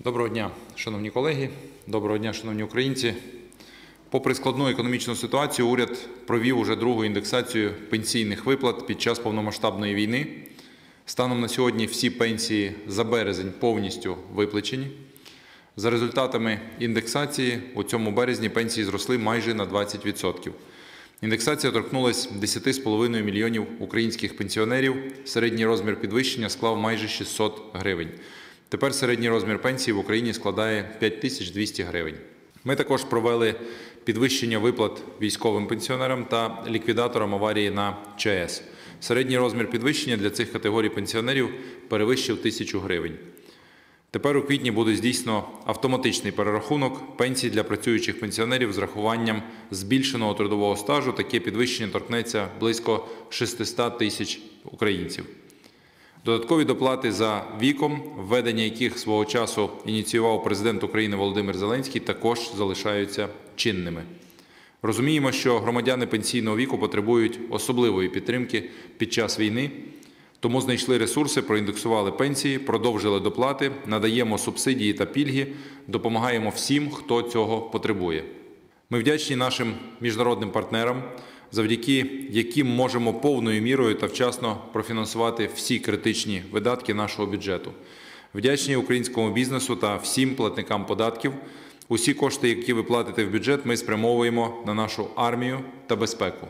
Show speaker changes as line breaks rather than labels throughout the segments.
Доброго дня, шановні колеги, доброго дня, шановні українці. Попри складну економічну ситуацію, уряд провів уже другу індексацію пенсійних виплат під час повномасштабної війни. Станом на сьогодні всі пенсії за березень повністю виплачені. За результатами індексації у цьому березні пенсії зросли майже на 20%. Індексація торкнулась 10,5 мільйонів українських пенсіонерів. Середній розмір підвищення склав майже 600 гривень. Тепер середній розмір пенсії в Україні складає 5200 гривень. Ми також провели підвищення виплат військовим пенсіонерам та ліквідаторам аварії на ЧАЕС. Середній розмір підвищення для цих категорій пенсіонерів перевищив 1000 гривень. Тепер у квітні буде здійснено автоматичний перерахунок пенсій для працюючих пенсіонерів з рахуванням збільшеного трудового стажу. Таке підвищення торкнеться близько 600 тисяч українців. Додаткові доплати за віком, введення яких свого часу ініціював президент України Володимир Зеленський, також залишаються чинними. Розуміємо, що громадяни пенсійного віку потребують особливої підтримки під час війни, тому знайшли ресурси, проіндексували пенсії, продовжили доплати, надаємо субсидії та пільги, допомагаємо всім, хто цього потребує. Ми вдячні нашим міжнародним партнерам, завдяки яким можемо повною мірою та вчасно профінансувати всі критичні видатки нашого бюджету. Вдячні українському бізнесу та всім платникам податків. Усі кошти, які ви платите в бюджет, ми спрямовуємо на нашу армію та безпеку.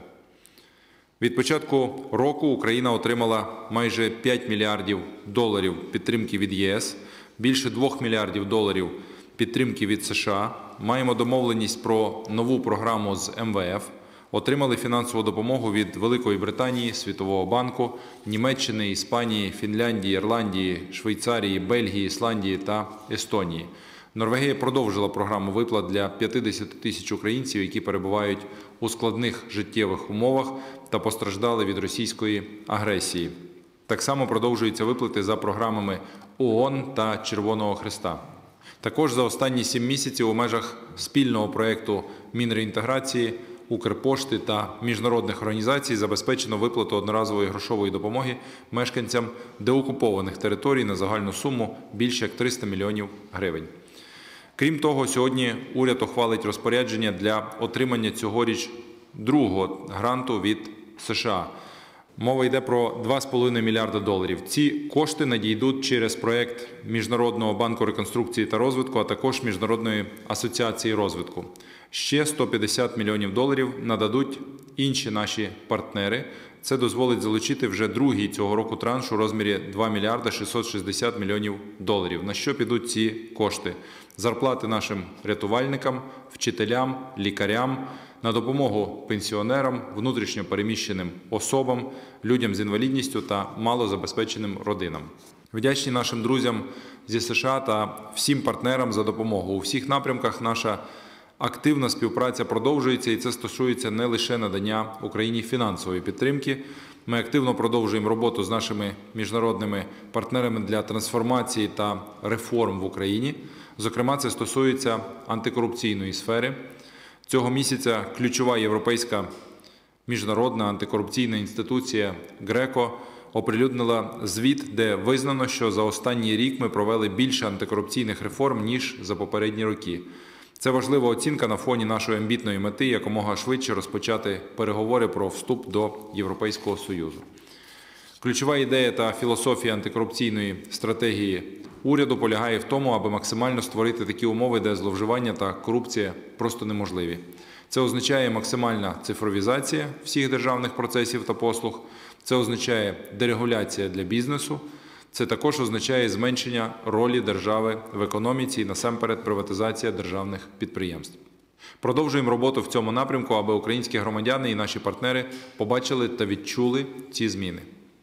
Від початку року Україна отримала майже 5 мільярдів доларів підтримки від ЄС, більше 2 мільярдів доларів підтримки від США. Маємо домовленість про нову програму з МВФ. Отримали фінансову допомогу від Великої Британії, Світового банку, Німеччини, Іспанії, Фінляндії, Ірландії, Швейцарії, Бельгії, Ісландії та Естонії. Норвегія продовжила програму виплат для 50 тисяч українців, які перебувають у складних життєвих умовах та постраждали від російської агресії. Так само продовжуються виплати за програмами ООН та Червоного Хреста. Також за останні 7 місяців у межах спільного проєкту Мінреінтеграції, Укрпошти та міжнародних організацій забезпечено виплату одноразової грошової допомоги мешканцям деокупованих територій на загальну суму більше як 300 мільйонів гривень. Крім того, сьогодні уряд ухвалить розпорядження для отримання цьогоріч другого гранту від США. Мова йде про 2,5 мільярда доларів. Ці кошти надійдуть через проєкт Міжнародного банку реконструкції та розвитку, а також Міжнародної асоціації розвитку. Ще 150 мільйонів доларів нададуть інші наші партнери. Це дозволить залучити вже другий цього року транш у розмірі 2 мільярда 660 мільйонів доларів. На що підуть ці кошти? Зарплати нашим рятувальникам, вчителям, лікарям, на допомогу пенсіонерам, внутрішньо переміщеним особам, людям з інвалідністю та малозабезпеченим родинам. Вдячні нашим друзям зі США та всім партнерам за допомогу. У всіх напрямках наша активна співпраця продовжується, і це стосується не лише надання Україні фінансової підтримки. Ми активно продовжуємо роботу з нашими міжнародними партнерами для трансформації та реформ в Україні. Зокрема, це стосується антикорупційної сфери. Цього місяця ключова європейська міжнародна антикорупційна інституція ГРЕКО оприлюднила звіт, де визнано, що за останній рік ми провели більше антикорупційних реформ, ніж за попередні роки. Це важлива оцінка на фоні нашої амбітної мети якомога швидше розпочати переговори про вступ до Європейського Союзу. Ключова ідея та філософія антикорупційної стратегії уряду полягає в тому, аби максимально створити такі умови, де зловживання та корупція просто неможливі. Це означає максимальна цифровізація всіх державних процесів та послуг, це означає дерегуляція для бізнесу, це також означає зменшення ролі держави в економіці і насамперед приватизація державних підприємств. Продовжуємо роботу в цьому напрямку, аби українські громадяни і наші партнери побачили та відчули ці зміни.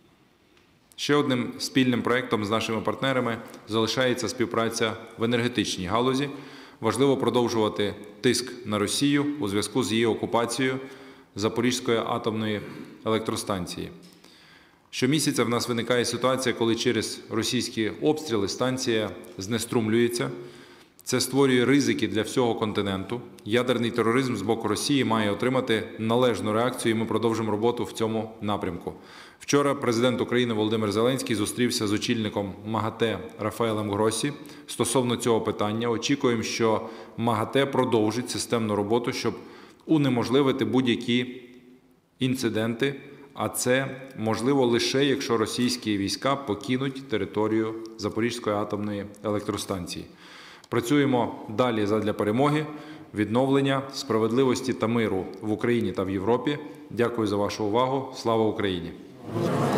Ще одним спільним проєктом з нашими партнерами залишається співпраця в енергетичній галузі. Важливо продовжувати тиск на Росію у зв'язку з її окупацією Запорізької атомної електростанції. Щомісяця в нас виникає ситуація, коли через російські обстріли станція знеструмлюється. Це створює ризики для всього континенту. Ядерний тероризм з боку Росії має отримати належну реакцію, і ми продовжимо роботу в цьому напрямку. Вчора президент України Володимир Зеленський зустрівся з очільником МАГАТЕ Рафаелем Гросі стосовно цього питання. Очікуємо, що МАГАТЕ продовжить системну роботу, щоб унеможливити будь-які інциденти, а це можливо лише, якщо російські війська покинуть територію Запорізької атомної електростанції. Працюємо далі задля перемоги, відновлення, справедливості та миру в Україні та в Європі. Дякую за вашу увагу. Слава Україні!